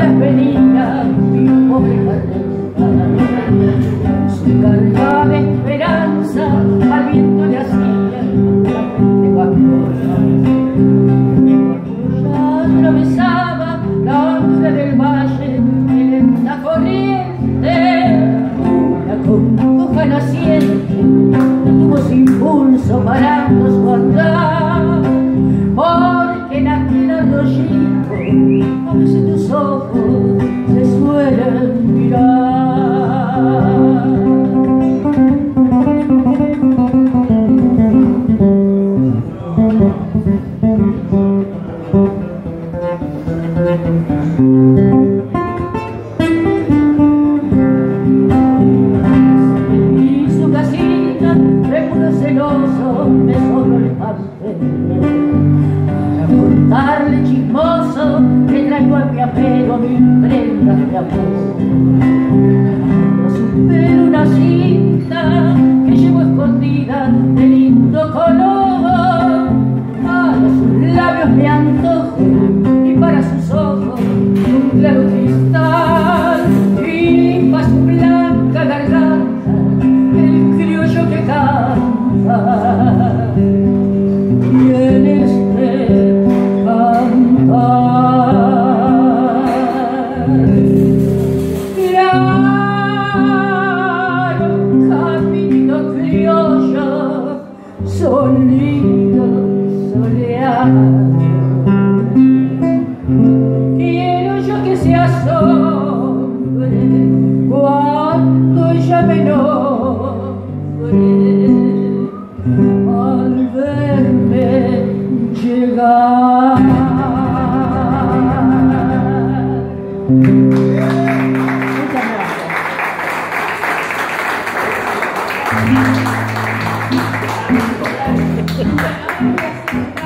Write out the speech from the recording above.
horas venía mi pobre carreta, su carga de esperanza al viento le hacía la frente bajosa. Ya atravesaba la onda del valle de lenta corriente, una congoja naciente tuvo su impulso parando su andar, porque en aquel arroyito a veces tus ojos se suelen mirar. Y su casita de puro celoso me sobró el pastel para contarle chismoso que traigo a mi apego mil prendas de amor. No supero una cinta que llevo escondida de lindo color, para sus labios me antojo y para sus ojos un claro cristal, y para su blanca garganta el criollo que canta. Y en este cantar claro camino criollo, sonido soleado, quiero yo que se asombre cuando ella me nombre al verme llegar. Muchas gracias.